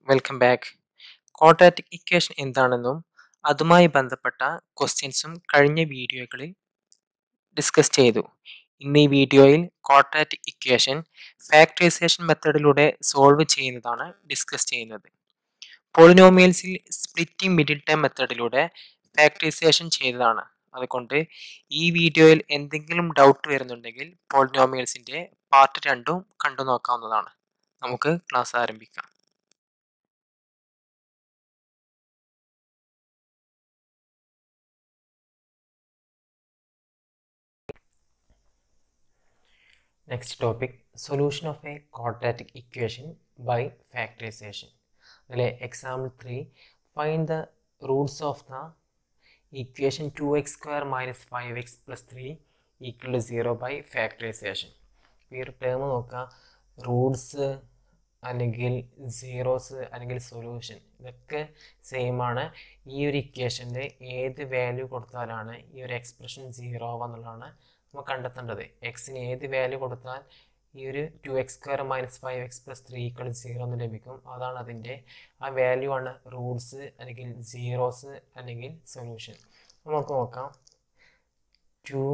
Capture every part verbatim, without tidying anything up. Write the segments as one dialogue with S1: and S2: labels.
S1: Welcome back. Quadratic equation എന്താണെന്നും അതുമായി ബന്ധപ്പെട്ട ക്വസ്റ്റ്യൻസും കഴിഞ്ഞ വീഡിയോകളിൽ ഡിസ്കസ് ചെയ്തു. ഇന്ന് ഈ വീഡിയോയിൽ ക്വാഡ്രാറ്റിക് ഇക്വേഷൻ ഫാക്ടറൈസേഷൻ മെത്തേഡിലൂടെ സോൾവ് ചെയ്യുന്നതാണ് ഡിസ്കസ് ചെയ്യുന്നത്. പോളിനോമിയൽസിൽ സ്പ്ലിറ്റിംഗ് മിഡിൽ ടേം മെത്തേഡിലൂടെ ഫാക്ടറൈസേഷൻ ചെയ്തതാണ്. അതുകൊണ്ട് ഈ വീഡിയോയിൽ എന്തെങ്കിലും ഡൗട്ട് വരുന്നുണ്ടെങ്കിൽ പോളിനോമിയൽസിൻ്റെ പാർട്ട് രണ്ടും കണ്ടു നോക്കാവുന്നതാണ്. നമുക്ക് ക്ലാസ് ആരംഭിക്കാം. Next topic, solution of a quadratic equation by factorization. Example three, find the roots of the equation two x square minus five x plus three equal to zero by factorization. ഈ term നോക്കാം, roots അല്ലെങ്കിൽ zeros അല്ലെങ്കിൽ solution ഇതൊക്കെ same ആണ്. ഈ ഒരു ഇക്വേഷൻ്റെ ഏത് value കൊടുത്താലാണ് ഈ ഒരു എക്സ്പ്രഷൻ സീറോ ആവുക നമ്മൾ കണ്ടെത്തേണ്ടത്. എക്സിന് ഏത് വാല്യൂ കൊടുത്താൽ ഈ ഒരു two x square minus five x plus three equal zero എന്ന് ലഭിക്കും. അതാണ് അതിൻ്റെ ആ വാല്യൂ ആണ് റൂട്ട്സ് അല്ലെങ്കിൽ സീറോസ് അല്ലെങ്കിൽ സൊല്യൂഷൻ. നമുക്ക് നോക്കാം, two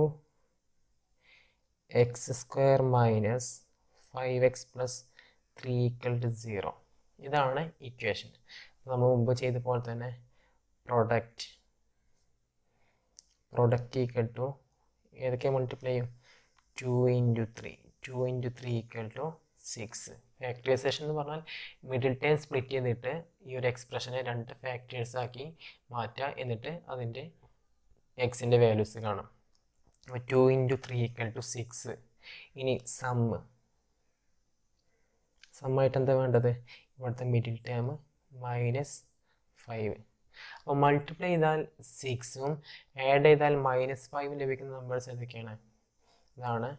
S1: x square minus five x plus three equal to zero. ഇതാണ് ഇക്വേഷൻ. നമ്മൾ മുമ്പ് ചെയ്ത പോലെ തന്നെ പ്രൊഡക്റ്റ് പ്രൊഡക്റ്റ് ഈക്വൽ ടു ഏതൊക്കെ മൾട്ടിപ്ലൈ ചെയ്യും, two into three two into three equal to six. Factorization എന്ന് പറഞ്ഞാൽ മിഡിൽ ടേം സ്പ്ലിറ്റ് ചെയ്തിട്ട് ഈ ഒരു എക്സ്പ്രഷനെ രണ്ട് ഫാക്ടേഴ്സ് ആക്കി മാറ്റുക, എന്നിട്ട് അതിൻ്റെ എക്സിൻ്റെ വാല്യൂസ് കാണാം. അപ്പോൾ two into three equal to six. ഇനി സമ്മ് സമ്മായിട്ട് എന്താ വേണ്ടത്, ഇവിടുത്തെ മിഡിൽ ടേം മൈനസ് ഫൈവ്. അപ്പോൾ മൾട്ടിപ്ലൈ ചെയ്താൽ സിക്സും ആഡ് ചെയ്താൽ മൈനസ് ഫൈവും ലഭിക്കുന്ന നമ്പേഴ്സ് ഏതൊക്കെയാണ്? ഇതാണ്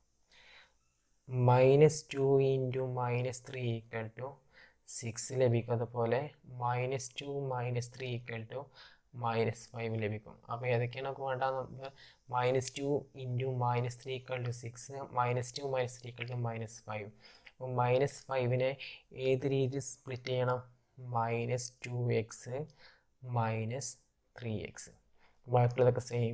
S1: minus two into minus three equal to six ലഭിക്കും. അതുപോലെ minus two minus three equal to minus five ലഭിക്കും. അപ്പോൾ ഏതൊക്കെയാണ് നമുക്ക് വേണ്ട number? Minus two into minus three equal to six, minus two minus three equal to minus five. അപ്പോൾ minus ഫൈവിനെ ഏത് രീതിയിൽ സ്പ്ലിറ്റ് ചെയ്യണം? Minus two x minus three x. ബാക്കിയുള്ളതൊക്കെ same.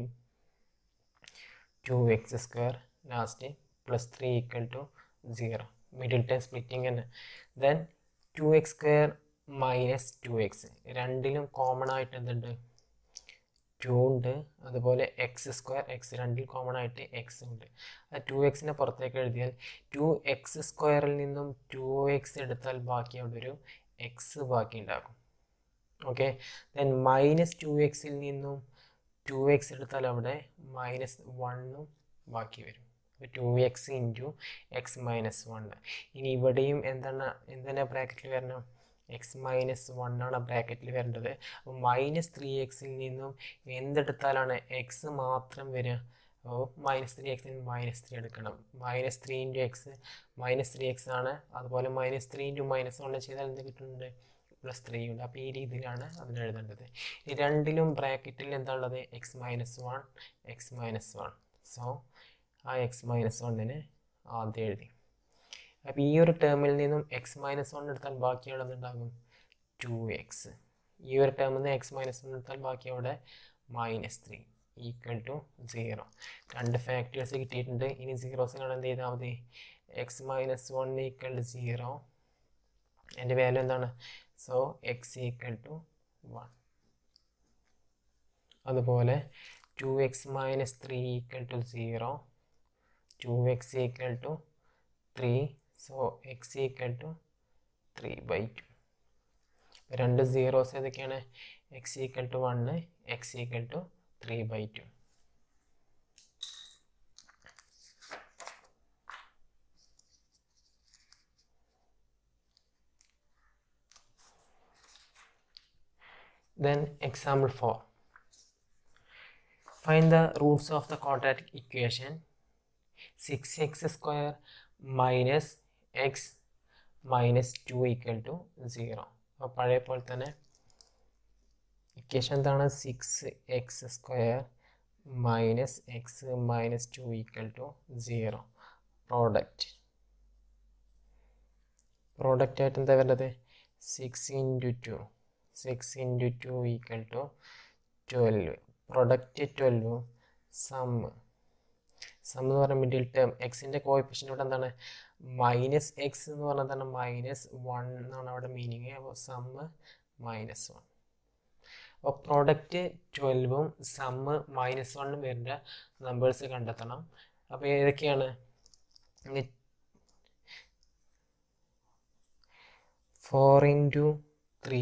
S1: Two x square last plus three equal to zero. Middle time splitting തന്നെ. Then two x square minus two x. രണ്ടിലും common ആയിട്ട് എന്തുണ്ട്? ടു ഉണ്ട്. അതുപോലെ എക്സ് സ്ക്വയർ എക്സ് രണ്ടിൽ common ആയിട്ട് x ഉണ്ട്. ആ ടു എക്സിനെ പുറത്തേക്ക് എഴുതിയാൽ ടു എക്സ് സ്ക്വയറിൽ നിന്നും ടു എക്സ് എടുത്താൽ ബാക്കി അവിടെ ഒരു എക്സ് ബാക്കി ഉണ്ടാകും. ഓക്കെ. ദെൻ മൈനസ് ടു എക്സിൽ നിന്നും ടു എക്സ് എടുത്താൽ അവിടെ മൈനസ് വണ്ണും ബാക്കി വരും. Two x into x minus one. ഇനി ഇവിടെയും എന്താണ് എന്താണ് ബ്രാക്കറ്റിൽ വരണം? എക്സ് മൈനസ് വൺ ആണ് ബ്രാക്കറ്റിൽ വരേണ്ടത്. അപ്പോൾ മൈനസ് ത്രീ എക്സിൽ നിന്നും എന്തെടുത്താലാണ് എക്സ് മാത്രം വരിക? അപ്പോൾ മൈനസ് ത്രീ എക്സിൽ നിന്ന് മൈനസ് ത്രീ എടുക്കണം. Minus three into x minus three x ആണ്. അതുപോലെ minus three into minus one ചെയ്താൽ എന്ത് കിട്ടുന്നുണ്ട്? പ്ലസ് ത്രീ ഉണ്ട്. അപ്പോൾ ഈ രീതിയിലാണ് അതിന് എഴുതേണ്ടത്. ഈ രണ്ടിലും ബ്രാക്കറ്റിൽ എന്താണുള്ളത്? X minus one x minus one. So ആ എക്സ് മൈനസ് വണ്ണിന് ആദ്യം എഴുതി. അപ്പോൾ ഈ ഒരു ടേമിൽ നിന്നും എക്സ് മൈനസ് വൺ എടുത്താൽ ബാക്കിയുള്ളത് ഉണ്ടാകും ടു എക്സ്. ഈ ഒരു ടേമിൽ നിന്ന് എക്സ് മൈനസ് വൺ എടുത്താൽ ബാക്കി അവിടെ minus three equal to zero. രണ്ട് ഫാക്ടേഴ്സ് കിട്ടിയിട്ടുണ്ട്. ഇനി സീറോസിനാണ് എന്ത് ചെയ്താൽ മതി? X minus one equal to zero. എൻ്റെ വാല്യൂ എന്താണ്? So x equal to one. അതുപോലെ two x minus three equal to zero. Two x equal to three. So x equal to three by two. രണ്ട് zeros ഏതൊക്കെയാണ്? X equal to one x equal to three by two. Then example four. Find the roots of the quadratic equation six x square minus x minus two equal to zero. അപ്പോൾ പഴയ പോലെ തന്നെ equation എന്താണ്? Six x square minus x minus two equal to zero. Product product ആയിട്ട് എന്താ വരുന്നത്? Six into two six into two equal to twelve. Product ട്വൽവും sum sum എന്ന് പറഞ്ഞാൽ മിഡിൽ ടേം എക്സിൻ്റെ കോഎഫിഷ്യൻ്റ് ഇവിടെ എന്താണ് മൈനസ് എക്സ് എന്ന് പറഞ്ഞാൽ തന്നെ മൈനസ് വൺ എന്നാണ് അവിടെ മീനിങ്. അപ്പോൾ സമ്മ് മൈനസ് വൺ. അപ്പോൾ പ്രൊഡക്റ്റ് ട്വൽവും സമ്മ് മൈനസ് വണ്ണും വരുന്ന നമ്പേഴ്സ് കണ്ടെത്തണം. അപ്പോൾ ഏതൊക്കെയാണ് ഫോർ ഇൻറ്റു ത്രീ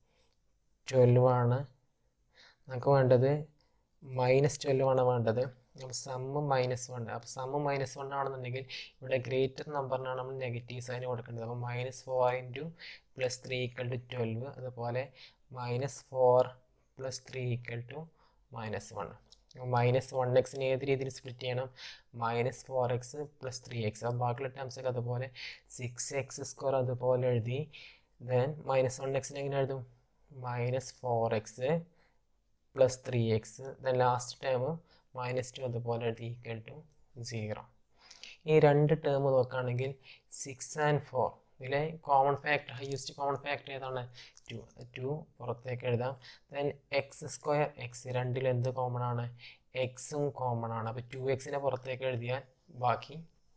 S1: ട്വൽവ് ആണ് നമുക്ക് വേണ്ടത്, മൈനസ് ട്വൽവ് ആണ് വേണ്ടത്. അപ്പോൾ സമ്മ് മൈനസ് വൺ. അപ്പോൾ സമ്മ് മൈനസ് വൺ ആണെന്നുണ്ടെങ്കിൽ ഇവിടെ ഗ്രേറ്റർ നമ്പറിനാണ് നമ്മൾ നെഗറ്റീവ് സൈൻ കൊടുക്കേണ്ടത്. അപ്പോൾ minus four into plus three equal to twelve. അതുപോലെ minus four plus three equal to minus one. Minus one എക്സിന് ഏത് രീതിയിൽ സ്പ്ലിറ്റ് ചെയ്യണം? Minus four x plus three x. അപ്പോൾ ബാക്കിയുള്ള ടേംസൊക്കെ അതുപോലെ സിക്സ് എക്സ് സ്ക്വയർ അതുപോലെ എഴുതി. ദെൻ മൈനസ് വൺ എക്സിന് എങ്ങനെ എഴുതും? Minus four x plus three x. Then last term minus two അതുപോലെ എഴുതി ഈക്വൽ ടു സീറോ. ഈ രണ്ട് ടേം നോക്കുകയാണെങ്കിൽ സിക്സ് ആൻഡ് ഫോർ ഇതിലെ common factor highest common factor ഏതാണ്? ടു. ടു പുറത്തേക്ക് എഴുതാം. ദെൻ എക്സ് സ്ക്വയർ എക്സ് രണ്ടിലും എന്ത് കോമൺ ആണ്? എക്സും കോമൺ ആണ്. അപ്പോൾ ടു എക്സിനെ പുറത്തേക്ക് എഴുതിയാൽ ബാക്കി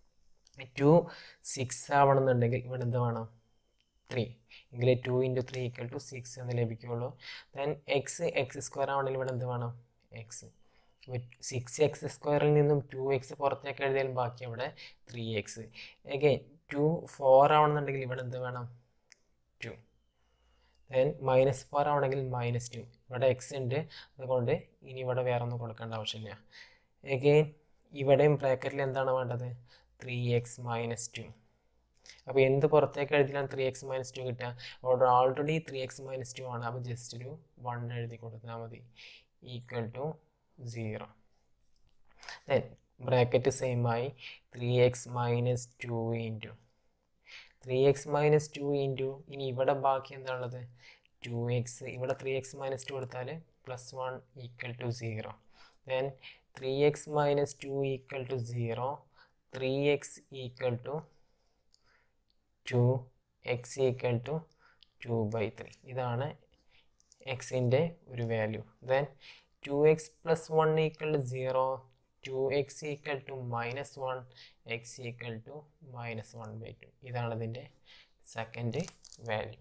S1: ടു സിക്സ് ആവണമെന്നുണ്ടെങ്കിൽ ഇവിടെ എന്ത് വേണം? ത്രീ. എങ്കിൽ two into three equal to six എന്ന് ലഭിക്കുകയുള്ളൂ. ദെൻ എക്സ് എക്സ് സ്ക്വയർ ആവണമെങ്കിൽ ഇവിടെ എന്ത് വേണം? എക്സ്. സിക്സ് എക്സ് സ്ക്വയറിൽ നിന്നും ടു എക്സ് പുറത്തേക്ക് എഴുതിയാൽ ബാക്കി അവിടെ three x. Again two four ആവണമെന്നുണ്ടെങ്കിൽ ഇവിടെ എന്ത് വേണം? ടു. ദെൻ മൈനസ് ഫോർ ആവണമെങ്കിൽ മൈനസ് ടു. ഇവിടെ എക്സ് ഉണ്ട്, അതുകൊണ്ട് ഇനി ഇവിടെ വേറെ ഒന്നും കൊടുക്കേണ്ട ആവശ്യമില്ല. അഗൈൻ ഇവിടെയും ബ്രാക്കറ്റിൽ എന്താണ് വേണ്ടത്? Three x minus two. അപ്പോൾ എന്ത് പുറത്തേക്ക് എഴുതിയാൽ ത്രീ എക്സ് മൈനസ് ടു കിട്ടുക? അവിടെ already three x minus two ആണ്. അപ്പോൾ ജസ്റ്റ് ഒരു വൺ എഴുതി കൊടുത്താൽ മതി equal to zero. Then bracket same ആയി three x minus two into three x minus two into ഇനി ഇവിടെ ബാക്കി എന്താണുള്ളത്? Two x. ഇവിടെ ത്രീ എക്സ് മൈനസ് ടു കൊടുത്താൽ plus one equal to zero. Then three x minus two equal to zero. Three x equal to two x equal to two by three. ഇതാണ് എക്സിൻ്റെ ഒരു value. Then two x plus one equal to zero. Two x equal to minus one. X equal to minus one by two. ഇതാണ് ഇതിൻ്റെ second value.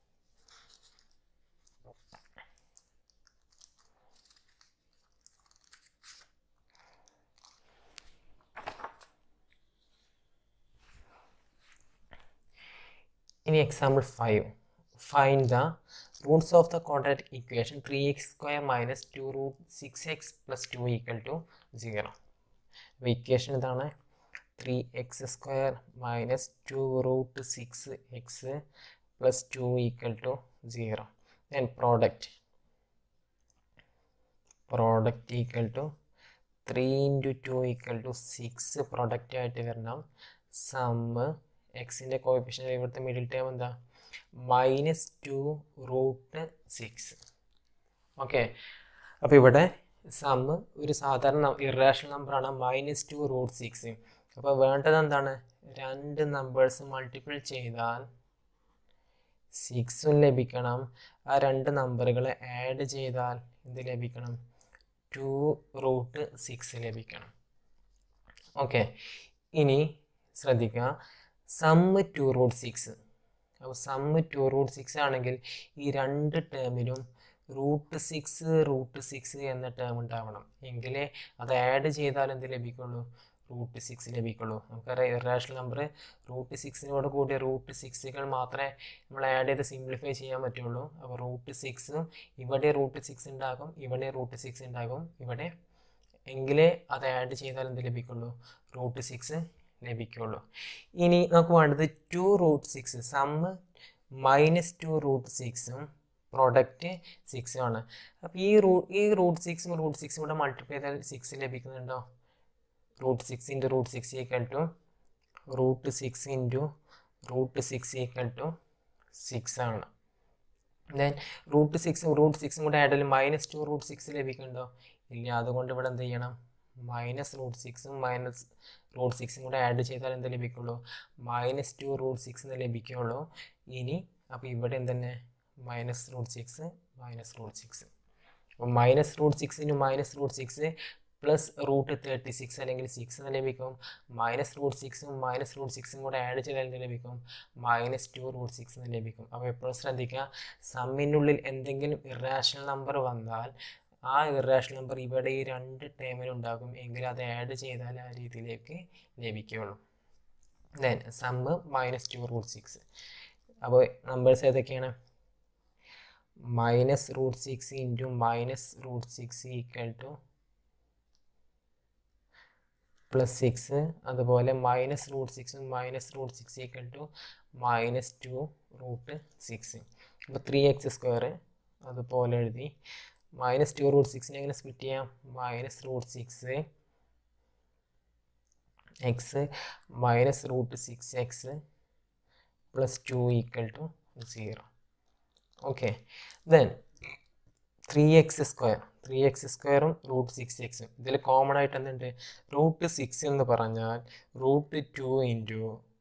S1: ഇനി example five. Find the roots of the quadratic equation three x square minus two root six x plus two equal to zero. അപ്പോൾ equation ഇതാണ് three x square minus two root six x plus two equal to zero. Then product product equal to three into two equal to six product ആയിട്ട് വരണം. Sum എക്സിൻ്റെ coefficient ഇവിടുത്തെ middle term എന്താ? Minus two root six. Okay. അപ്പോൾ ഇവിടെ sum ഒരു സാധാരണ irrational നമ്പറാണ് മൈനസ് ടു റൂട്ട് സിക്സ്. അപ്പോൾ വേണ്ടത് എന്താണ്? രണ്ട് നമ്പേഴ്സ് മൾട്ടിപ്പിൾ ചെയ്താൽ സിക്സും ലഭിക്കണം. ആ രണ്ട് നമ്പറുകളെ ആഡ് ചെയ്താൽ എന്ത് ലഭിക്കണം? ടു റൂട്ട് സിക്സ് ലഭിക്കണം. ഓക്കെ. ഇനി ശ്രദ്ധിക്കുക, സമ്മ് ടു റൂട്ട് സിക്സ്. അപ്പോൾ സമ്മ് ടു റൂട്ട് സിക്സ് ആണെങ്കിൽ ഈ രണ്ട് ടേമിലും റൂട്ട് സിക്സ് റൂട്ട് സിക്സ് എന്ന ടേം ഉണ്ടാവണം. എങ്കിലേ അത് ആഡ് ചെയ്താൽ എന്ത് ലഭിക്കുള്ളൂ? Root six ലഭിക്കുള്ളൂ. നമുക്കറിയാം ഇറേഷണൽ നമ്പർ റൂട്ട് സിക്സിനോട് കൂടിയ റൂട്ട് സിക്സുകൾ മാത്രമേ നമ്മൾ ആഡ് ചെയ്ത് സിംപ്ലിഫൈ ചെയ്യാൻ പറ്റുള്ളൂ. അപ്പോൾ റൂട്ട് സിക്സും ഇവിടെ റൂട്ട് സിക്സ് ഉണ്ടാകും, ഇവിടെ റൂട്ട് സിക്സ് ഉണ്ടാകും, ഇവിടെ എങ്കിലേ അത് ആഡ് ചെയ്താൽ എന്ത് ലഭിക്കുള്ളൂ? Root six ലഭിക്കുള്ളൂ. ഇനി നമുക്ക് വേണ്ടത് two root six. Sum minus two root സിക്സും പ്രൊഡക്റ്റ് സിക്സും ആണ്. അപ്പോൾ ഈ റൂ ഈ റൂട്ട് സിക്സും റൂട്ട് സിക്സും കൂടെ മൾട്ടിപ്ലൈ ചെയ്താൽ സിക്സ് ലഭിക്കുന്നുണ്ടോ? Root six into root six equal to root six into root six equal to six ആണ്. ദെൻ റൂട്ട് സിക്സും റൂട്ട് സിക്സും കൂടെ ആഡ് ചെയ്താൽ മൈനസ് ടു റൂട്ട് സിക്സ് ലഭിക്കുന്നുണ്ടോ? ഇല്ല. അതുകൊണ്ട് ഇവിടെ എന്ത് ചെയ്യണം? മൈനസ് റൂട്ട് സിക്സും മൈനസ് റൂട്ട് സിക്സും കൂടെ ആഡ് ചെയ്താൽ എന്ത് ലഭിക്കുള്ളൂ? മൈനസ് ടു റൂട്ട് സിക്സ് എന്ന് ലഭിക്കുകയുള്ളൂ. ഇനി അപ്പോൾ ഇവിടെ എന്തെന്നെ minus root six minus root six. അപ്പോൾ മൈനസ് റൂട്ട് സിക്സിന് minus root six plus root thirty six അല്ലെങ്കിൽ സിക്സ് എന്ന് ലഭിക്കും. മൈനസ് റൂട്ട് സിക്സും മൈനസ് റൂട്ട് സിക്സും കൂടെ ആഡ് ചെയ്താൽ എന്ത് ലഭിക്കും? മൈനസ് ടു റൂട്ട് സിക്സ് എന്ന് ലഭിക്കും. അപ്പോൾ എപ്പോഴും ശ്രദ്ധിക്കുക, സമ്മിനുള്ളിൽ എന്തെങ്കിലും ഇറാഷണൽ നമ്പർ വന്നാൽ ആ ഇറാഷണൽ നമ്പർ ഇവിടെ ഈ രണ്ട് ടേമിലുണ്ടാകും എങ്കിൽ അത് ആഡ് ചെയ്താൽ ആ രീതിയിലേക്ക് ലഭിക്കുകയുള്ളൂ. Then sum minus two root six. അപ്പോൾ നമ്പേഴ്സ് ഏതൊക്കെയാണ്? Minus root six into minus root six equal to plus six, അതുപോലെ മൈനസ് റൂട്ട് സിക്സും minus root six equal to minus two root six. അപ്പോൾ ത്രീ എക്സ് സ്ക്വയർ അതുപോലെ എഴുതി. Minus two root സിക്സിനെ എങ്ങനെ split ചെയ്യാം? Minus root six x minus root six x plus two equal to zero. Okay, then three x square three X സ്ക്വയറും root six എക്സും ഇതിൽ common ആയിട്ട് എന്തുണ്ട്? റൂട്ട് സിക്സ് എന്ന് പറഞ്ഞാൽ root two into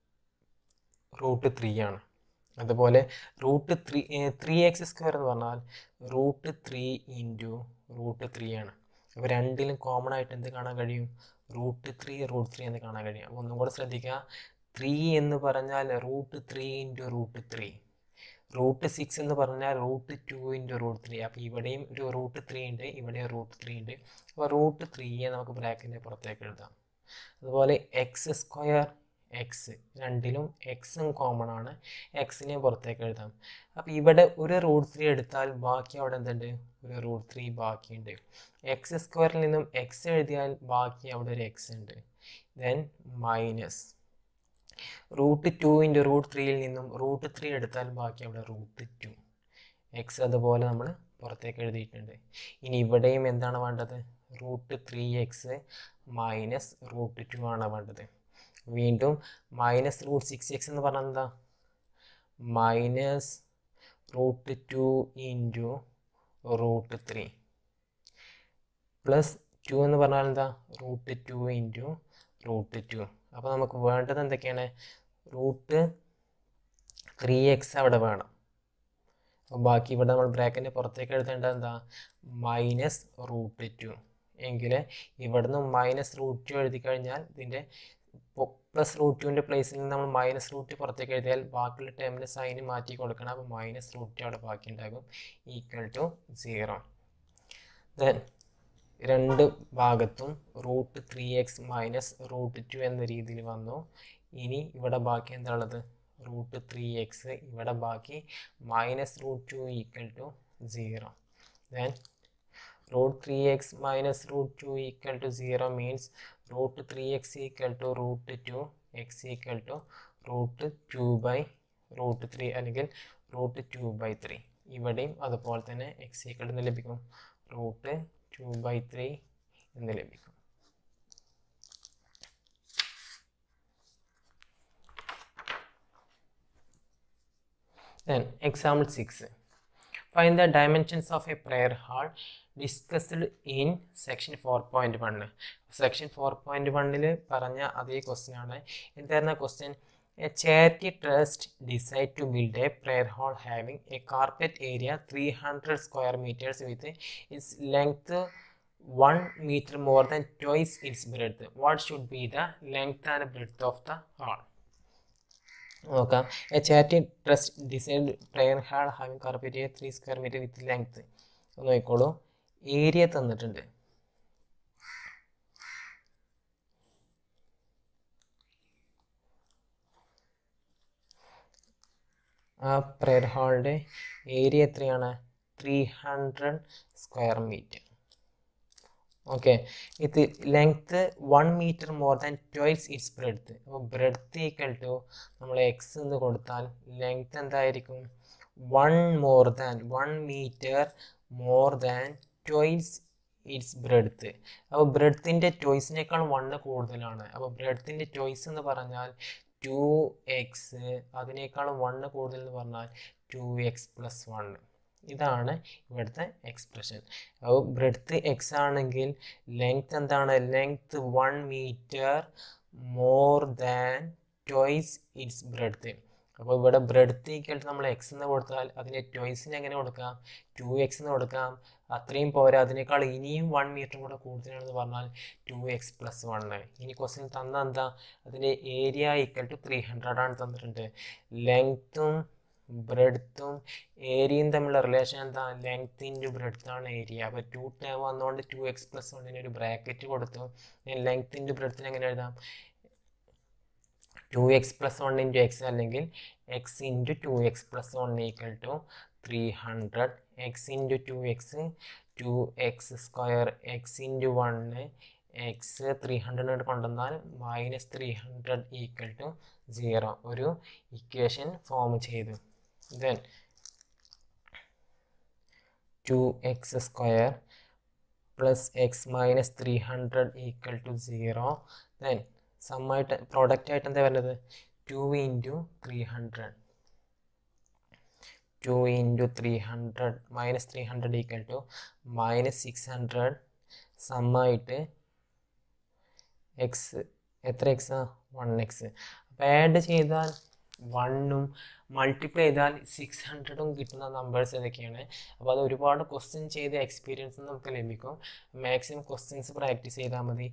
S1: root three ആണ്. അതുപോലെ root three three x square എന്ന് പറഞ്ഞാൽ root three into root three ആണ്. അപ്പോൾ രണ്ടിലും കോമൺ ആയിട്ട് എന്ത് കാണാൻ കഴിയും? റൂട്ട് ത്രീ റൂട്ട് ത്രീ എന്ന് കാണാൻ കഴിയും. അപ്പോൾ ഒന്നും കൂടെ ശ്രദ്ധിക്കുക, ത്രീ എന്ന് പറഞ്ഞാൽ root three into root three, root six എന്ന് പറഞ്ഞാൽ root two into root three. അപ്പോൾ ഇവിടെയും ഒരു റൂട്ട് ത്രീ ഉണ്ട്, ഇവിടെയും റൂട്ട് ത്രീ ഉണ്ട്. അപ്പോൾ റൂട്ട് ത്രീയെ നമുക്ക് ബ്രാക്കറ്റിൻ്റെ പുറത്തേക്ക് എഴുതാം. അതുപോലെ എക്സ് സ്ക്വയർ എക്സ്, രണ്ടിലും എക്സും കോമൺ ആണ്, എക്സിനെ പുറത്തേക്ക് എഴുതാം. അപ്പോൾ ഇവിടെ ഒരു റൂട്ട് ത്രീ എടുത്താൽ ബാക്കി അവിടെ എന്തുണ്ട്? ഒരു റൂട്ട് ത്രീ ബാക്കിയുണ്ട്. എക്സ് സ്ക്വയറിൽ നിന്നും എക്സ് എഴുതിയാൽ ബാക്കി അവിടെ ഒരു എക്സ് ഉണ്ട്. Then minus root two into root ത്രീയിൽ നിന്നും റൂട്ട് ത്രീ എടുത്താൽ ബാക്കി അവിടെ റൂട്ട് ടു എക്സ് അതുപോലെ നമ്മൾ പുറത്തേക്ക് എഴുതിയിട്ടുണ്ട്. ഇനി ഇവിടെയും എന്താണ് വേണ്ടത്? Root three x minus root two ആണ് വേണ്ടത്. വീണ്ടും മൈനസ് റൂട്ട് സിക്സ് എക്സ് എന്ന് പറഞ്ഞാൽ എന്താ? Minus root two into root three plus two എന്ന് പറഞ്ഞാൽ എന്താ? Root two into root two. അപ്പോൾ നമുക്ക് വേണ്ടത് എന്തൊക്കെയാണ്? റൂട്ട് ത്രീ എക്സ് അവിടെ വേണം. അപ്പോൾ ബാക്കി ഇവിടെ നമ്മൾ ബ്രാക്കറ്റിൻ്റെ പുറത്തേക്ക് എഴുതേണ്ടത് എന്താ? Minus root two. എങ്കിൽ ഇവിടെ നിന്ന് മൈനസ് റൂട്ട് ടു എഴുതി കഴിഞ്ഞാൽ ഇതിൻ്റെ പ്ലസ് റൂട്ട് ടുവിൻ്റെ പ്ലേസിൽ നിന്ന് നമ്മൾ മൈനസ് റൂട്ട് പുറത്തേക്ക് എഴുതിയാൽ ബാക്കിയുള്ള ടേമിൻ്റെ സൈന് മാറ്റി കൊടുക്കണം. അപ്പോൾ മൈനസ് റൂട്ട് ടു അവിടെ ബാക്കി ഉണ്ടാകും ഈക്വൽ ടു സീറോ. ദെൻ രണ്ട് ഭാഗത്തും root three x minus root two എന്ന രീതിയിൽ വന്നു. ഇനി ഇവിടെ ബാക്കി എന്താണുള്ളത്? റൂട്ട് ത്രീ എക്സ്, ഇവിടെ ബാക്കി minus root two equal to zero. Then root three x minus root two equal to zero means root three x equal to root two x equal to root two by root three അല്ലെങ്കിൽ root two by three. ഇവിടെയും അതുപോലെ തന്നെ X equal എന്ന് ലഭിക്കും root two by three എന്ന് ലഭിക്കും. Then example six. Find the dimensions of a prayer hall discussed in section four point one. Section four point one ൽ പറഞ്ഞ അതേ ക്വസ്റ്റ്യൻ ആണ്. എന്തായിരുന്ന question? A charity trust decide to build a prayer hall having a carpet area three hundred square meters with its length one meter more than twice its breadth. What should be the length and breadth of the hall? നോക്കാം. A charity trust decide prayer hall having carpet area three square metre with length. നോക്കിക്കോളൂ, area തന്നിട്ടുണ്ട്. ആ prayer ഹാളിൻ്റെ area എത്രയാണ്? Three hundred square metre. Okay, ഇത് length one metre more than twice its breadth. അപ്പോൾ breadth equal to നമ്മൾ x എന്ന് കൊടുത്താൽ ലെങ്ത്ത് എന്തായിരിക്കും? One more than one metre more than twice its breadth. അപ്പോൾ ബ്രെഡ്ത്തിൻ്റെ ട്വൈസിനേക്കാൾ വണ്ണ് കൂടുതലാണ്. അപ്പോൾ ബ്രെഡ്ത്തിൻ്റെ ട്വൈസ് എന്ന് പറഞ്ഞാൽ ടു എക്സ്, അതിനേക്കാളും വണ്ണ് കൂടുതൽ എന്ന് പറഞ്ഞാൽ ടു എക്സ് പ്ലസ് വണ്ണ്. ഇതാണ് ഇവിടുത്തെ എക്സ്പ്രഷൻ. അപ്പോൾ ബ്രെഡ്ത്ത് എക്സ് ആണെങ്കിൽ ലെങ്ത്ത് എന്താണ്? Length one metre more than twice its breadth. അപ്പോൾ ഇവിടെ ബ്രെഡ്ത്ത് ഈക്വൽ ടു നമ്മൾ എക്സ് എന്ന് കൊടുത്താൽ അതിൻ്റെ ട്വൈസിന് എങ്ങനെ കൊടുക്കാം, ടു എക്സ് എന്ന് കൊടുക്കാം. അത്രയും പോരാ, അതിനേക്കാൾ ഇനിയും വൺ മീറ്റർ കൂടെ കൂടുതലാണെന്ന് പറഞ്ഞാൽ ടു എക്സ് പ്ലസ് വണ്. ഇനി ക്വസ്റ്റ്യൻ തന്ന എന്താ, അതിൻ്റെ area equal to three hundred ആണ് തന്നിട്ടുണ്ട്. ലെങ്ത്തും ബ്രെഡ്ത്തും ഏരിയയും തമ്മിലുള്ള റിലേഷൻ എന്താ, ലെങ്ത് ഇൻറ്റു ബ്രെഡ്ത്ത് ആണ് ഏരിയ. അപ്പോൾ ടു ടൈം വന്നുകൊണ്ട് ടു എക്സ് പ്ലസ് വണ്ണിന് ഒരു ബ്രാക്കറ്റ് കൊടുത്തു. ഞാൻ ലെങ്ത് ഇൻറ്റു ബ്രെഡ്ത്തിന് എങ്ങനെ എഴുതാം, two x plus one into x അല്ലെങ്കിൽ x into two x plus one equal to three hundred. X into two x two x square, x into one x three hundred കൊണ്ടുവന്നാൽ minus three hundred equal to zero. ഒരു equation form ചെയ്തു. Then two x square plus x minus three hundred equal to zero. Then സമ്മായിട്ട് product ആയിട്ട് എന്താ വരുന്നത്, two into three hundred two into three hundred minus three hundred equal to minus six hundred. സമ്മായിട്ട് x എത്ര എക്സാ, one x. അപ്പോൾ add ചെയ്താൽ വണ്ണും മൾട്ടിപ്ലൈ ചെയ്താൽ സിക്സ് ഹൺഡ്രഡും കിട്ടുന്ന നമ്പേഴ്സ് ഏതൊക്കെയാണ്. അപ്പോൾ അത് ഒരുപാട് ക്വസ്റ്റ്യൻ ചെയ്ത എക്സ്പീരിയൻസ് നമുക്ക് ലഭിക്കും. മാക്സിമം ക്വസ്റ്റ്യൻസ് പ്രാക്ടീസ് ചെയ്താൽ മതി.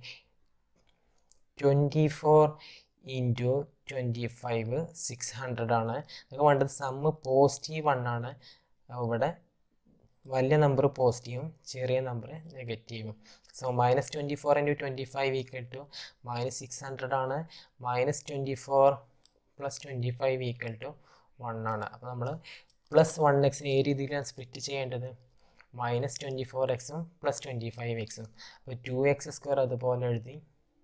S1: Twenty four into twenty five six hundred ആണ് നമുക്ക് വേണ്ടത്. സമ്മ് പോസിറ്റീവ് വൺ ആണ്. ഇവിടെ വലിയ നമ്പർ പോസിറ്റീവും ചെറിയ നമ്പർ നെഗറ്റീവും. So minus twenty four into twenty five equal to minus six hundred ആണ്. Minus twenty four plus twenty five equal to one ആണ്. അപ്പോൾ നമ്മൾ പ്ലസ് വൺ എക്സിന് ഏത് രീതിയിലാണ് സ്പ്ലിറ്റ് ചെയ്യേണ്ടത്, മൈനസ് ട്വൻറ്റി ഫോർ എക്സും പ്ലസ് ട്വൻറ്റി ഫൈവ് എക്സും. അപ്പോൾ ടു എക്സ് സ്ക്വയർ അതുപോലെ എഴുതി.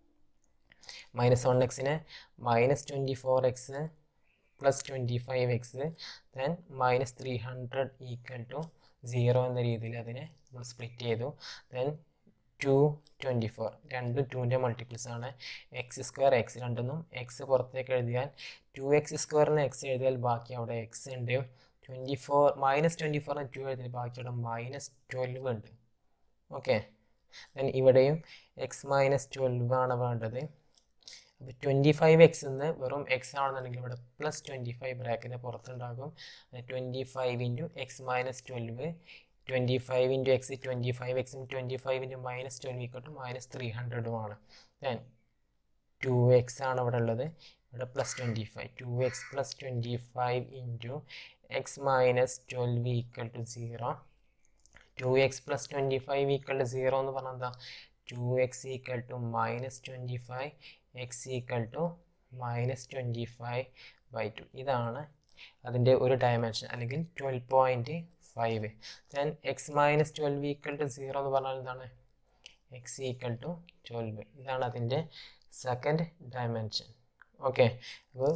S1: മൈനസ് വൺ എക്സിന് minus twenty four x plus twenty five x then minus three hundred equal to zero എന്ന രീതിയിൽ അതിനെ നമ്മൾ സ്പ്ലിറ്റ് ചെയ്തു. ദെൻ ടു ട്വൻറ്റി ഫോർ രണ്ടും ടുവിൻ്റെ മൾട്ടിപ്പിൾസ് ആണ്. എക്സ് സ്ക്വയർ എക്സ് രണ്ടെന്നും എക്സ് പുറത്തേക്ക് എഴുതിയാൽ ടു എക്സ് സ്ക്വയറിന് എക്സ് എഴുതിയാൽ ബാക്കി അവിടെ എക്സ് ഉണ്ട്. ട്വൻറ്റി ഫോർ മൈനസ് ട്വൻറ്റി ഫോറിന് ടു എഴുതിയാൽ ബാക്കി അവിടെ മൈനസ് ട്വൽവ് ഉണ്ട്. ഓക്കെ, ദെൻ ഇവിടെയും എക്സ് മൈനസ് ട്വൽവ് ആണ് വേണ്ടത്. അപ്പോൾ ട്വൻറ്റി ഫൈവ് എക്സ് എന്ന് വെറും എക്സ് ആണെന്നുണ്ടെങ്കിൽ ഇവിടെ പ്ലസ് ട്വൻറ്റി ഫൈവ് ബ്രാക്കറ്റിന് പുറത്തുണ്ടാകും. Twenty five into x minus twelve twenty five into x twenty five എക്സും twenty five into minus twelve equal minus three ഹൺഡ്രഡുമാണ്. ദെൻ ടു എക്സ് ആണ് ഇവിടെ ഉള്ളത്. ഇവിടെ plus twenty five two x plus twenty five into x minus twelve equal to zero. Two x plus twenty five equal to zero എന്ന് പറഞ്ഞാൽ എന്താ, two x equal to minus twenty five x equal to minus twenty five by two. ഇതാണ് അതിൻ്റെ ഒരു dimension അല്ലെങ്കിൽ twelve point five. Then x minus twelve equal to zero എന്ന് പറഞ്ഞാൽ എന്താണ്, എക്സ് ഈക്വൽ ടു ട്വൽവ്. ഇതാണ് അതിൻ്റെ സെക്കൻഡ് ഡയമെൻഷൻ. ഓക്കെ, അപ്പോൾ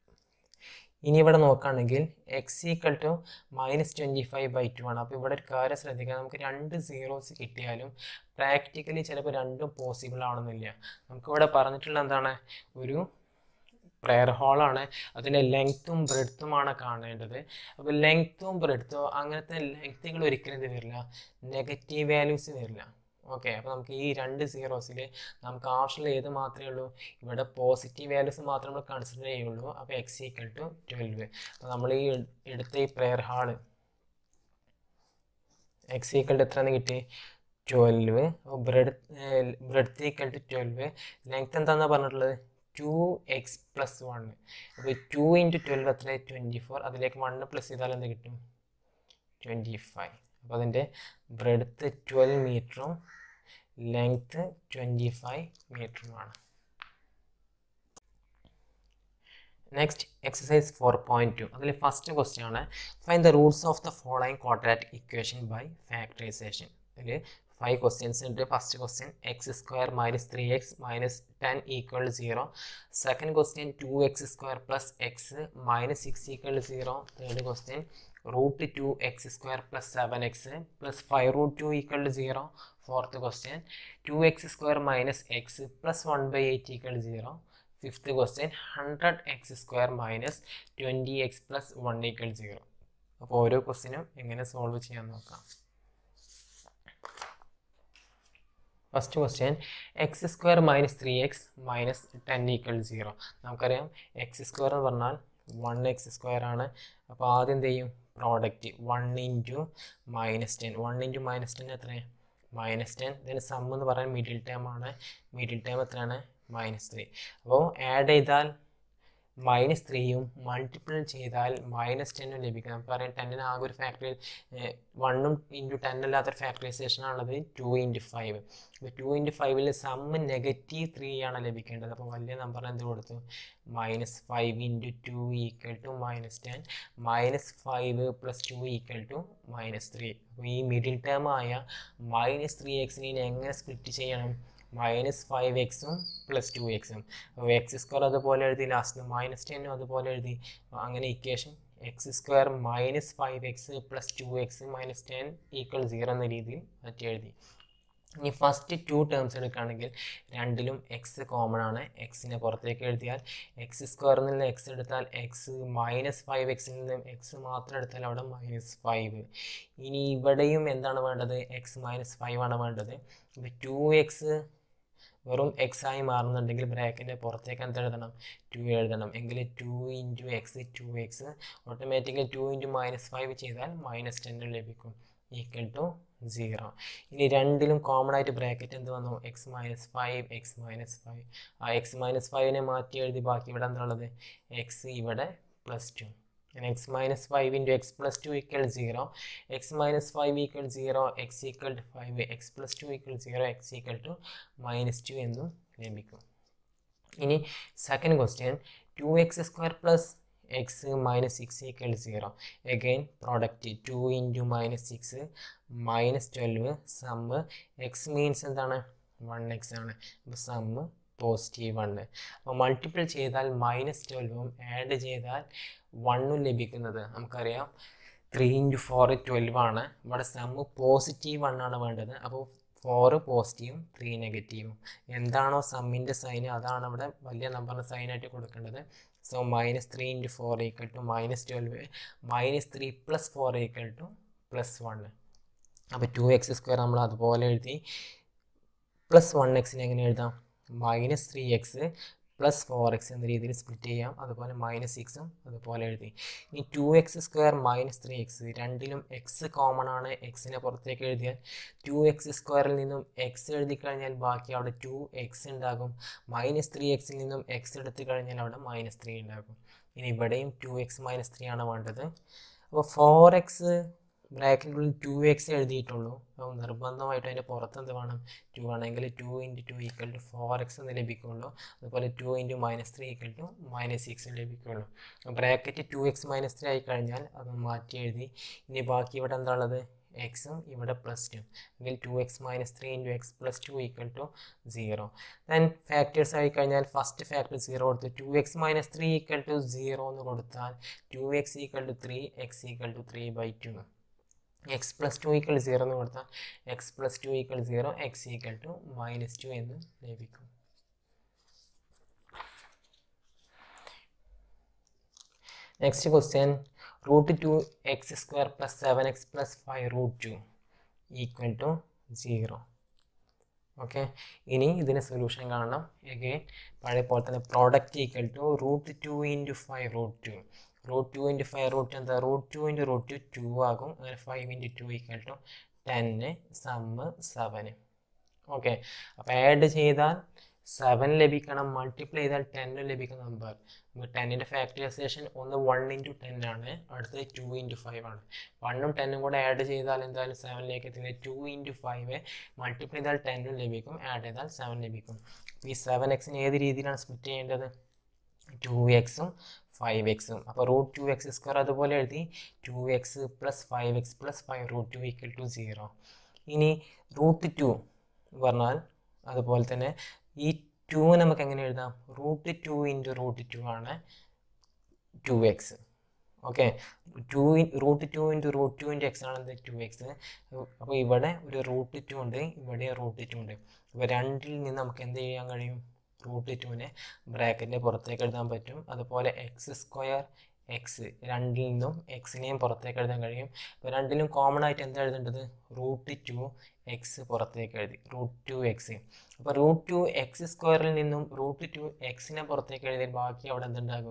S1: ഇനി ഇവിടെ നോക്കുകയാണെങ്കിൽ x equal to minus twenty five by two ആണ്. അപ്പോൾ ഇവിടെ ഒരു കാര്യം ശ്രദ്ധിക്കുക, നമുക്ക് രണ്ട് സീറോസ് കിട്ടിയാലും പ്രാക്ടിക്കലി ചിലപ്പോൾ രണ്ടും പോസിബിൾ ആവണമെന്നില്ല. നമുക്കിവിടെ പറഞ്ഞിട്ടുള്ള എന്താണ്, ഒരു പ്രെയർ ഹോളാണ്, അതിൻ്റെ ലെങ്ത്തും ബ്രെഡ്ത്തുമാണ് കാണേണ്ടത്. അപ്പോൾ ലെങ്ത്തും ബ്രെഡ്ത്തും അങ്ങനത്തെ ലെങ്ത്തുകൾ ഒരിക്കലും ഇത് വരില്ല, നെഗറ്റീവ് വാല്യൂസ് വരില്ല. ഓക്കെ, അപ്പോൾ നമുക്ക് ഈ രണ്ട് സീറോസിൽ നമുക്ക് ആവശ്യമുള്ള ഏത് മാത്രമേ ഉള്ളൂ, ഇവിടെ പോസിറ്റീവ് വാല്യൂസ് മാത്രമേ നമ്മൾ കൺസിഡർ ചെയ്യുള്ളൂ. അപ്പോൾ എക്സ് ഈക്വൽ ടു ട്വൽവ്. അപ്പോൾ നമ്മൾ ഈ എടുത്ത ഈ prayer hall x equal to എത്രയാണ് കിട്ടി, twelve. Bread breadth equal to twelve. Length എന്താണെന്നാണ് പറഞ്ഞിട്ടുള്ളത്, ടു എക്സ് പ്ലസ് വൺ. അപ്പോൾ ടു ഇൻറ്റു ട്വൽവ് എത്ര, ട്വൻറ്റി ഫോർ. അതിലേക്ക് വണ്ണ് പ്ലസ് ചെയ്താൽ എന്ത് കിട്ടും, ട്വൻറ്റി ഫൈവ്. അപ്പോൾ അതിൻ്റെ ബ്രെഡ്ത്ത് ട്വൽവ് മീറ്ററും ലെങ്ത്ത് ട്വൻറ്റി ഫൈവ് മീറ്ററുമാണ്. Next exercise four point two. അതിൽ ഫസ്റ്റ് ക്വസ്റ്റ്യൻ ആണ്, find the roots of the following quadratic equation by factorisation. ഇതിൽ ഫൈവ് ക്വസ്റ്റ്യൻസ് ഉണ്ട്. First question x square minus three x minus ten equal zero. Second question two x square plus x minus six equal zero. Third question root two x square plus seven x plus five root two equal zero. Fourth question two x square minus x plus one by eight equal zero. Fifth question hundred x square minus twenty x plus one equal zero. അപ്പോൾ ഓരോ ക്വസ്റ്റ്യനും എങ്ങനെ solve ചെയ്യാൻ നോക്കാം. First question x square minus three x minus ten equal zero. നമുക്കറിയാം x square എന്ന് പറഞ്ഞാൽ one X square ആണ്. അപ്പോൾ ആദ്യം എന്ത് ചെയ്യും, product one into minus ten, one into minus ten എത്രയാണ് മൈനസ് ടെൻ. ഇതിന് സം എന്ന് പറയുന്നത് മിഡിൽ ടേം ആണ്, മിഡിൽ ടേം എത്രയാണ് മൈനസ് ത്രീ. അപ്പോൾ ആഡ് ചെയ്താൽ മൈനസ് ത്രീയും മൾട്ടിപ്പിൾ ചെയ്താൽ മൈനസ് ടെന്നും ലഭിക്കും. നമുക്ക് പറയാം ടെന്നിന് ആകെ ഒരു ഫാക്ടറി വണ്ണും ഇൻറ്റു ടെൻ അല്ലാത്തൊരു ഫാക്ടറൈസേഷൻ ആണുള്ളത് ടു ഇൻറ്റു ഫൈവ്. അപ്പോൾ ടു ഇൻറ്റു ഫൈവിൽ സമ്മ് നെഗറ്റീവ് ത്രീ ആണ് ലഭിക്കേണ്ടത്. അപ്പോൾ വലിയ നമ്പറിന് എന്ത് കൊടുത്തു, minus five into two equal to minus ten, minus five plus two equal to minus three. അപ്പോൾ ഈ മിഡിൽ ടേം ആയ മൈനസ് ത്രീ എക്സിനെ എങ്ങനെ സ്പ്ലിറ്റ് ചെയ്യണം, മൈനസ് ഫൈവ് എക്സും പ്ലസ് ടു എക്സും. അപ്പോൾ എക്സ് സ്ക്വയർ അതുപോലെ എഴുതി, ലാസ്റ്റ് മൈനസ് ടെന്നും അതുപോലെ എഴുതി. അങ്ങനെ equation x square minus five x plus two x minus ten equal zero എന്ന രീതിയിൽ മാറ്റി എഴുതി. ഇനി ഫസ്റ്റ് ടു ടേംസ് എടുക്കുകയാണെങ്കിൽ രണ്ടിലും എക്സ് കോമൺ ആണ്. എക്സിനെ പുറത്തേക്ക് എഴുതിയാൽ എക്സ് സ്ക്വയറിൽ നിന്ന് എക്സ് എടുത്താൽ എക്സ്, മൈനസ് ഫൈവ് എക്സിൽ നിന്ന് എക്സ് മാത്രം എടുത്താൽ അവിടെ മൈനസ് ഫൈവ്. ഇനി ഇവിടെയും എന്താണ് വേണ്ടത്, എക്സ് മൈനസ് ഫൈവ് ആണ് വേണ്ടത്. അപ്പോൾ ടു എക്സ് വെറും എക്സ് ആയി മാറുന്നുണ്ടെങ്കിൽ ബ്രാക്കറ്റിൻ്റെ പുറത്തേക്ക് എന്ത് എഴുതണം, ടു എഴുതണം. എങ്കിൽ two into x two x automatically two into minus five ചെയ്താൽ മൈനസ് ടെൻ ലഭിക്കും ഈക്വൽ ടു സീറോ. ഇനി രണ്ടിലും കോമൺ ആയിട്ട് ബ്രാക്കറ്റ് എന്ത് വന്നു, x minus five x minus five. ആ എക്സ് മൈനസ് ഫൈവിനെ മാറ്റി എഴുതി, ബാക്കി ഇവിടെ എന്താണുള്ളത്, എക്സ് ഇവിടെ plus two. X minus five into x plus two equal zero, x minus five equal zero, x equal to five, x plus two equal zero, x equal to minus two എന്നും ലഭിക്കും. ഇനി second question, two x square plus x minus six equal zero. Again product two into minus six minus twelve, sum x means എന്താണ് one x ആണ്. അപ്പോൾ sum positive one. അപ്പോൾ multiple ചെയ്താൽ minus ട്വൽവും add ചെയ്താൽ വണ്ണും ലഭിക്കുന്നത് നമുക്കറിയാം. ത്രീ ഇൻറ്റു ഫോർ ട്വൽവ് ആണ്. ഇവിടെ സമ്മ് പോസിറ്റീവ് വണ്ണാണ് വേണ്ടത്. അപ്പോൾ ഫോറ് പോസിറ്റീവും ത്രീ നെഗറ്റീവും. എന്താണോ സമ്മിൻ്റെ സൈന് അതാണ് ഇവിടെ വലിയ നമ്പറിൻ്റെ സൈനായിട്ട് കൊടുക്കേണ്ടത്. So minus three into four equal to minus twelve, minus three plus four equal to plus one. അപ്പോൾ ടു എക്സ് സ്ക്വയർ നമ്മൾ അതുപോലെ എഴുതി. പ്ലസ് വൺ എക്സിനെ എങ്ങനെ എഴുതാം, minus three x plus four x എന്ന രീതിയിൽ സ്പ്ലിറ്റ് ചെയ്യാം. അതുപോലെ മൈനസ് സിക്സും അതുപോലെ എഴുതി. ഇനി two x square minus three x, രണ്ടിലും എക്സ് കോമൺ ആണ്. എക്സിനെ പുറത്തേക്ക് എഴുതിയാൽ ടു എക്സ് സ്ക്വയറിൽ നിന്നും എക്സ് എഴുതി കഴിഞ്ഞാൽ ബാക്കി അവിടെ ടു എക്സ് ഉണ്ടാകും. മൈനസ് ത്രീ എക്സിൽ നിന്നും എക്സ് എടുത്തു കഴിഞ്ഞാൽ അവിടെ മൈനസ് ത്രീ ഉണ്ടാകും. ഇനി ഇവിടെയും ടു എക്സ് മൈനസ് ത്രീ ആണ് വേണ്ടത്. അപ്പോൾ ഫോർ എക്സ് ബ്രാക്കറ്റിനുള്ളിൽ ടു എക്സ് എഴുതിയിട്ടുള്ളൂ. അപ്പോൾ നിർബന്ധമായിട്ടും അതിൻ്റെ പുറത്ത് എന്ത് വേണം, ടു ആണെങ്കിൽ two into two equal to four x എന്ന് ലഭിക്കുള്ളൂ. അതുപോലെ two into minus three equal to minus six ലഭിക്കുള്ളൂ. Bracket two x minus three ആയി കഴിഞ്ഞാൽ അത് മാറ്റി എഴുതി. ഇനി ബാക്കി ഇവിടെ എന്താണുള്ളത്, എക്സും ഇവിടെ പ്ലസ് ടു. എങ്കിൽ two x minus three into x plus two equal to zero. Then factors ആയി കഴിഞ്ഞാൽ ഫസ്റ്റ് ഫാക്ടർ സീറോ കൊടുത്ത് two x minus three equal to zero എന്ന് കൊടുത്താൽ two x equal to three, x equal to three by two. X plus two equal zero എന്ന് കൊടുത്താൽ x plus two equal zero, x equal to minus two എന്ന് ലഭിക്കും. Next question, root two x square plus seven x plus five root two equal to zero. Okay, ഇനി ഇതിന് solution കാണണം. Again പഴയ പോലെ തന്നെ product equal to root two into five root two. Root two into five root എന്താ, root two into root two two ആകും. അങ്ങനെ five into two equal to ten, sum seven. Okay, അപ്പോൾ add ചെയ്താൽ seven ലഭിക്കണം, multiply ചെയ്താൽ ten ലഭിക്കുന്ന number. ടെന്നിൻ്റെ factorization ഒന്ന് വൺ ഇൻറ്റു ടെൻ ആണ്, അടുത്തത് ടു ഇൻറ്റു ഫൈവ് ആണ്. വണ്ണും ടെന്നും കൂടെ ആഡ് ചെയ്താൽ എന്തായാലും സെവനിലേക്ക് എത്തുന്നത്. ടു ഇൻറ്റു ഫൈവ് മൾട്ടിപ്ലൈ ചെയ്താൽ ടെന്നും ലഭിക്കും, ആഡ് ചെയ്താൽ സെവൻ ലഭിക്കും. ഈ സെവൻ എക്സിന് ഏത് രീതിയിലാണ് സ്പ്ലിറ്റ് ചെയ്യേണ്ടത്, ടു എക്സും ഫൈവ് എക്സും. അപ്പോൾ റൂട്ട് ടു എക്സ് സ്ക്വയർ അതുപോലെ എഴുതി. Two x plus five x plus five root two equal to zero. ഇനി റൂട്ട് ടു പറഞ്ഞാൽ അതുപോലെ തന്നെ ഈ ടു നമുക്ക് എങ്ങനെ എഴുതാം, root two into root two ആണ് two x. Okay, two root two into root two into x ആണെന്ത് ടു എക്സ്. അപ്പോൾ ഇവിടെ ഒരു റൂട്ട് ടു ഉണ്ട്, ഇവിടെ റൂട്ട് ടു ഉണ്ട്. അപ്പോൾ രണ്ടിൽ നിന്ന് നമുക്ക് എന്ത് ചെയ്യാൻ കഴിയും, റൂട്ട് ടുവിനെ ബ്രാക്കറ്റിൻ്റെ പുറത്തേക്ക് എഴുതാൻ പറ്റും. അതുപോലെ എക്സ് സ്ക്വയർ എക്സ്, രണ്ടിൽ നിന്നും എക്സിനെയും പുറത്തേക്ക് എഴുതാൻ കഴിയും. അപ്പോൾ രണ്ടിലും കോമൺ ആയിട്ട് എന്താ എഴുതേണ്ടത്, റൂട്ട് ടു എക്സ് പുറത്തേക്ക് എഴുതി, റൂട്ട് ടു എക്സ്. അപ്പോൾ റൂട്ട് ടു എക്സ് സ്ക്വയറിൽ നിന്നും റൂട്ട് ടു എക്സിനെ പുറത്തേക്ക് എഴുതിയാൽ ബാക്കി അവിടെ എന്തുണ്ടാകും,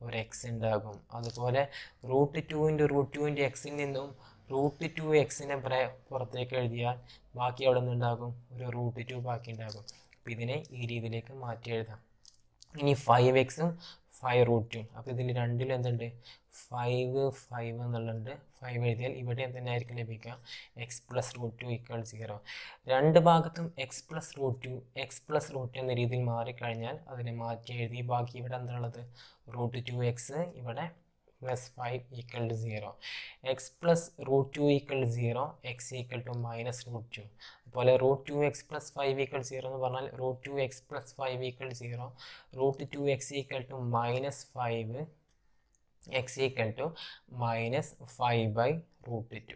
S1: ഒരു എക്സ് ഉണ്ടാകും. അതുപോലെ root two into root two into എക്സിൽ നിന്നും റൂട്ട് ടു എക്സിനെ പുറത്തേക്ക് എഴുതിയാൽ ബാക്കി അവിടെ നിന്നുണ്ടാകും ഒരു റൂട്ട് ടു ബാക്കി ഉണ്ടാകും. അപ്പോൾ ഇതിനെ ഈ രീതിയിലേക്ക് മാറ്റി എഴുതാം. ഇനി ഫൈവ് എക്സും ഫൈവ് റൂട്ട് ടു, അപ്പോൾ ഇതിൽ രണ്ടിലും എന്തുണ്ട് ഫൈവ് ഫൈവ് എന്നുള്ളുണ്ട്. ഫൈവ് എഴുതിയാൽ ഇവിടെ തന്നെ ആയിരിക്കും ലഭിക്കുക x plus root two equal zero. രണ്ട് ഭാഗത്തും x plus root two x plus root എന്ന രീതിയിൽ മാറിക്കഴിഞ്ഞാൽ അതിനെ മാറ്റി എഴുതി ബാക്കി ഇവിടെ എന്താണുള്ളത് റൂട്ട് ടു എക്സ് ഇവിടെ plus five equal to zero. X plus root two equal zero, x equal to minus root two. അതുപോലെ root two x plus five equal zero എന്ന് പറഞ്ഞാൽ root two x plus five equal zero, root two x equal to minus five, x equal to minus five by root two.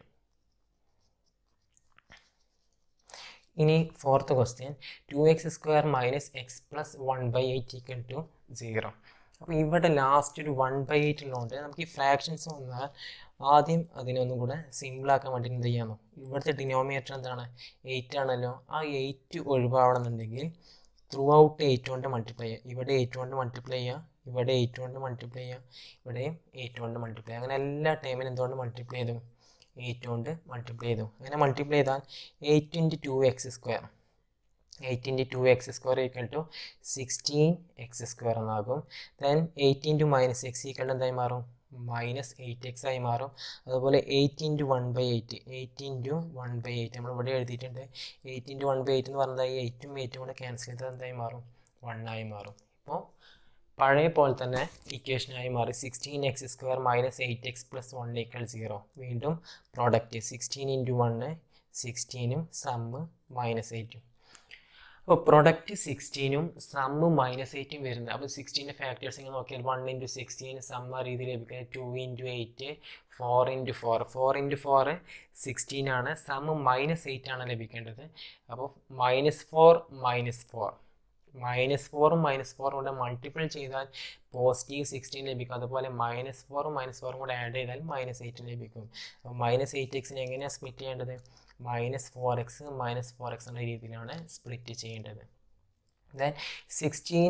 S1: ഇനി fourth question, two x square minus x plus one by eight equal to zero. അപ്പോൾ ഇവിടെ last ഒരു one by eight ഉള്ളതുകൊണ്ട് നമുക്ക് ഈ fractions വന്നാൽ ആദ്യം അതിനൊന്നും കൂടെ സിമ്പിളാക്കാൻ വേണ്ടി എന്ത് ചെയ്യാമോ, ഇവിടുത്തെ ഡിനോമിനേറ്റർ എന്താണ് എയ്റ്റ് ആണല്ലോ, ആ എയ്റ്റ് ഒഴിവാവണമെന്നുണ്ടെങ്കിൽ ത്രൂ ഔട്ട് എയ്റ്റ് കൊണ്ട് മൾട്ടിപ്ലൈ ചെയ്യുക. ഇവിടെ എയ്റ്റ് കൊണ്ട് മൾട്ടിപ്ലൈ ചെയ്യുക, ഇവിടെ എയ്റ്റ് കൊണ്ട് മൾട്ടിപ്ലൈ ചെയ്യുക, ഇവിടെയും എയ്റ്റ് കൊണ്ട് മൾട്ടിപ്ലൈ ചെയ്യുക. അങ്ങനെ എല്ലാ ടൈമിനും എന്തുകൊണ്ട് മൾട്ടിപ്ലൈ ചെയ്തു എയ്റ്റ് കൊണ്ട് മൾട്ടിപ്ലൈ ചെയ്തു. അങ്ങനെ മൾട്ടിപ്ലൈ ചെയ്താൽ eight into two x square eight into two x square equal to sixteen x square എന്നാകും. Then eight into minus x equal to എന്തായി മാറും മൈനസ് എയ്റ്റ് എക്സ് ആയി മാറും. അതുപോലെ eight into one by eight eight into one by eight നമ്മൾ ഇവിടെ എഴുതിയിട്ടുണ്ട്. Eight into one by eight എന്ന് പറഞ്ഞാൽ എയ്റ്റും എയ്റ്റും കൂടെ ക്യാൻസൽ ചെയ്താൽ എന്തായി മാറും വൺ ആയി മാറും. ഇപ്പോൾ പഴയ പോലെ തന്നെ ഇക്വേഷനായി മാറി sixteen x square minus eight x plus one equal zero. വീണ്ടും പ്രോഡക്റ്റ് സിക്സ്റ്റീൻ ഇൻറ്റു വണ്ണ് സിക്സ്റ്റീനും സമ്മ് മൈനസ് എയ്റ്റും. അപ്പോൾ പ്രൊഡക്റ്റ് സിക്സ്റ്റീനും സമ്മ് മൈനസ് എയ്റ്റും വരുന്നത്. അപ്പോൾ സിക്സ്റ്റീൻ്റെ ഫാക്ടേഴ്സ് ഇങ്ങനെ നോക്കിയാൽ വൺ ഇൻറ്റു സിക്സ്റ്റീൻ സമ്മ രീതിയിൽ ലഭിക്കുന്നത് two into eight four into four four into four sixteen ആണ്, സമ്മ് മൈനസ് എയ്റ്റ് ആണ് ലഭിക്കേണ്ടത്. അപ്പോൾ minus four minus four minus ഫോറും മൈനസ് ഫോറും കൂടെ മൾട്ടിപ്പിൾ ചെയ്താൽ പോസിറ്റീവ് സിക്സ്റ്റീൻ ലഭിക്കും. അതുപോലെ മൈനസ് ഫോറും മൈനസ് ഫോറും കൂടെ ആഡ് ചെയ്താൽ മൈനസ് എയ്റ്റ് ലഭിക്കും. അപ്പോൾ മൈനസ് എയ്റ്റ് എക്സിനെ എങ്ങനെയാണ് സ്പ്ലിറ്റ് ചെയ്യേണ്ടത്, minus four x minus four x എന്ന രീതിയിലാണ് സ്പ്ലിറ്റ് ചെയ്യേണ്ടത്. ദെൻ സിക്സ്റ്റീൻ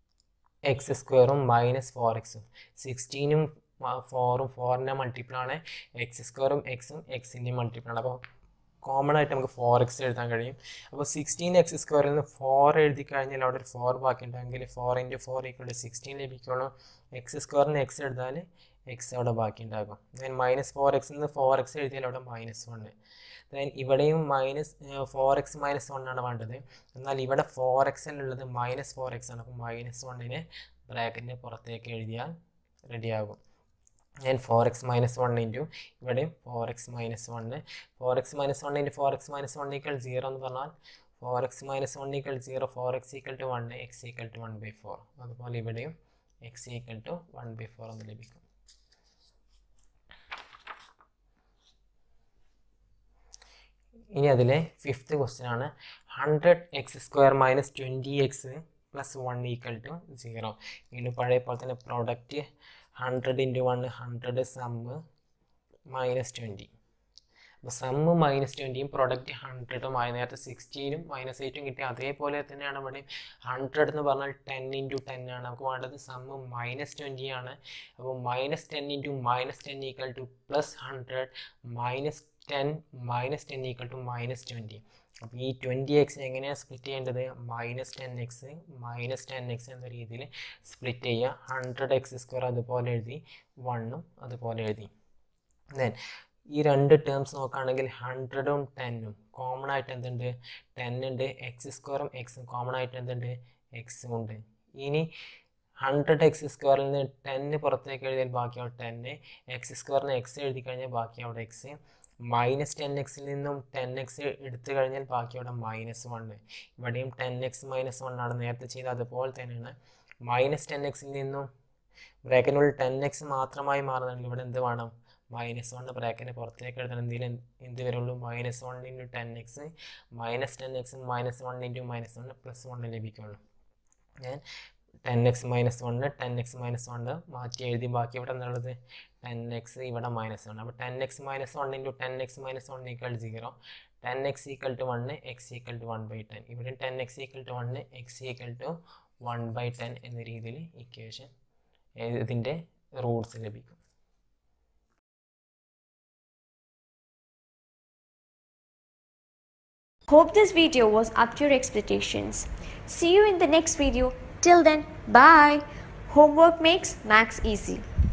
S1: എക്സ് സ്ക്വയറും മൈനസ് ഫോർ എക്സും സിക്സ്റ്റീനും ഫോറും ഫോറിൻ്റെ മൾട്ടിപ്പിളാണ്, എക്സ് സ്ക്വയറും എക്സും എക്സിൻ്റെ മൾട്ടിപ്പിളാണ്. അപ്പോൾ കോമൺ ആയിട്ട് നമുക്ക് ഫോർ എക്സ് എഴുതാൻ കഴിയും. അപ്പോൾ സിക്സ്റ്റീൻ എക്സ് സ്ക്വയറിൽ നിന്ന് ഫോർ എഴുതി കഴിഞ്ഞാൽ അവിടെ ഒരു ഫോർ ബാക്കി ഉണ്ടെങ്കിൽ four into four equal to sixteen ലഭിക്കുള്ളൂ. എക്സ് സ്ക്വയറിന് എക്സ് എഴുതാൽ എക്സ് അവിടെ ബാക്കി ഉണ്ടാകും. ദെൻ മൈനസ് ഫോർ എക്സിൽ നിന്ന് ഫോർ എക്സ് എഴുതിയാൽ അവിടെ മൈനസ് വൺ. ദെൻ ഇവിടെയും minus four x minus one ആണ് വേണ്ടത്. എന്നാൽ ഇവിടെ ഫോർ എക്സിലുള്ളത് മൈനസ് ഫോർ എക്സ് ആണ്. അപ്പോൾ മൈനസ് വണ്ണിനെ ബ്രാക്കറ്റിൻ്റെ പുറത്തേക്ക് എഴുതിയാൽ റെഡിയാകും. ഞാൻ four x minus one into ഇവിടെയും four x minus one four x minus one into four x minus one equal zero എന്ന് പറഞ്ഞാൽ four x minus one equal zero, four x equal to one, x equal to one by four. അതുപോലെ ഇവിടെയും x equal to one by four എന്ന് ലഭിക്കും. ഇനി അതിലെ fifth question ആണ് hundred x square minus twenty x plus one equal to zero. വീണ്ടും പഴയ പോലെ തന്നെ product hundred into one hundred sum minus twenty. അപ്പോൾ സമ്മ് മൈനസ് ട്വൻറ്റിയും പ്രൊഡക്റ്റ് ഹൺഡ്രഡുമായി നേരത്തെ സിക്സ്റ്റീനും മൈനസ് എയ്റ്റും കിട്ടി. അതേപോലെ തന്നെയാണ് ഇവിടെ ഹൺഡ്രഡ് എന്ന് പറഞ്ഞാൽ ടെൻ ഇൻറ്റു ടെൻ ആണ്. നമുക്ക് വേണ്ടത് സമ്മ് മൈനസ് ട്വൻറ്റി ആണ്. അപ്പോൾ minus ten into minus ten equal to plus hundred minus ten minus ten equal to minus twenty. അപ്പോൾ ഈ ട്വൻറ്റി എക്സിന് എങ്ങനെയാണ് സ്പ്ലിറ്റ് ചെയ്യേണ്ടത്, minus ten x minus ten x എന്ന രീതിയിൽ സ്പ്ലിറ്റ് ചെയ്യുക. ഹൺഡ്രഡ് എക്സ് സ്ക്വയർ അതുപോലെ എഴുതി, വണ്ണും അതുപോലെ എഴുതി. ദെൻ ഈ രണ്ട് ടേംസ് നോക്കുകയാണെങ്കിൽ ഹൺഡ്രഡും ടെന്നും കോമൺ ആയിട്ട് എന്തുണ്ട് ടെൻ ഉണ്ട്, എക്സ് സ്ക്വയറും എക്സും കോമൺ ആയിട്ട് എന്തുണ്ട് എക്സും ഉണ്ട്. ഇനി ഹൺഡ്രഡ് എക്സ് സ്ക്വയറിൽ നിന്ന് ടെന്ന് പുറത്തേക്ക് എഴുതിയാൽ ബാക്കി അവിടെ ടെന്ന്, എക്സ് സ്ക്വയറിന് എക്സ് എഴുതി കഴിഞ്ഞാൽ ബാക്കി അവിടെ എക്സ്, മൈനസ് ടെൻ എക്സിൽ നിന്നും ടെൻ എക്സ് എടുത്തു കഴിഞ്ഞാൽ ബാക്കി അവിടെ മൈനസ് വണ്ണ്. ഇവിടെയും ടെൻ എക്സ് മൈനസ് വൺ ആണ് നേരത്തെ ചെയ്ത് അതുപോലെ തന്നെയാണ്. മൈനസ് ടെൻ എക്സിൽ നിന്നും ബ്രാക്കറ്റിനുള്ളിൽ ടെൻ എക്സ് മാത്രമായി മാറുന്നുണ്ടെങ്കിൽ ഇവിടെ എന്ത് വേണം മൈനസ് വണ്ണ് ബ്രാക്കറ്റിന് പുറത്തേക്ക് എഴുതണം. എന്തെങ്കിലും എന്ത് വരുള്ളൂ minus one into ten x minus ten x minus one into minus one plus one ലഭിക്കുള്ളൂ. ഞാൻ ten x minus one ten x minus one മാറ്റി എഴുതി, ബാക്കി ഇവിടെ എന്നുള്ളത് ടെൻ എക്സ് ഇവിടെ മൈനസ് വൺ. അപ്പോൾ ten x minus one into ten x minus one equal zero, ten x equal to one x equal to one by ten. ഇവിടെ ten x equal to one x equal to one by ten എന്ന രീതിയിൽ equation ഇതിൻ്റെ Roots ലഭിക്കും.
S2: Hope this video was up to your expectations. See you in the next video. Till then, bye. Homework makes maths easy.